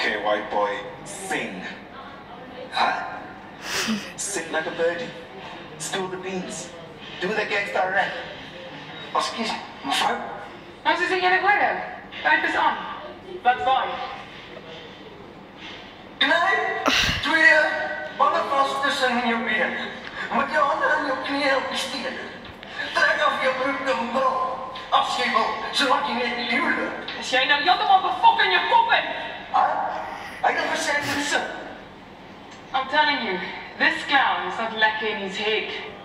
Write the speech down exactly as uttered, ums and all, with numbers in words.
Okay, white boy, sing. Huh? Sing like a birdie. Spill the beans. Do the gangsta rap. Excuse me, mevrouw? Nou, ze zingen het worden. Kijk eens aan. Wat waai. Knijp twee ballen vast tussen je benen. Met je handen aan je knieën op je stieren. Trek af je broek en bro. Afschiebel, zodat je niet duwt. Als jij nou jat op een fok in je kop hebt. Huh? I never said this. I'm telling you, this clown is not lacking his head.